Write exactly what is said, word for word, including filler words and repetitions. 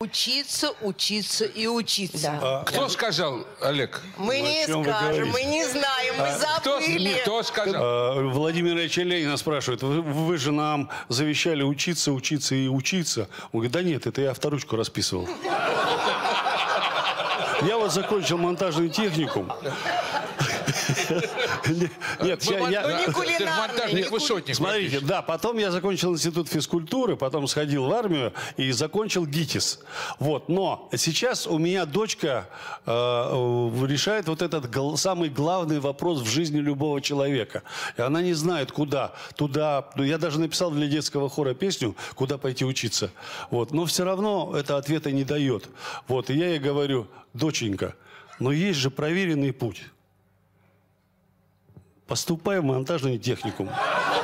Учиться, учиться и учиться. Да. А, Кто сказал, Олег? Мы Ну, не о чем вы скажем, говорите? мы не знаем, мы Кто, забыли. кто сказал? а, Владимир Ильич Ленина спрашивает, вы, вы же нам завещали учиться, учиться и учиться. Он говорит, да нет, это я авторучку расписывал. Я вот закончил монтажный техникум. Нет, Вы я- мон- я- ну, не не Ты же кулинарный, монтажник, не высотник. Смотрите, практически. да, потом я закончил институт физкультуры, потом сходил в армию и закончил ГИТИС. Вот, но сейчас у меня дочка э, э, решает вот этот гл- самый главный вопрос в жизни любого человека. И она не знает, куда. Туда, ну, я даже написал для детского хора песню, куда пойти учиться. Вот, но все равно это ответа не дает. Вот, и я ей говорю, доченька, но есть же проверенный путь. Поступай в монтажный техникум.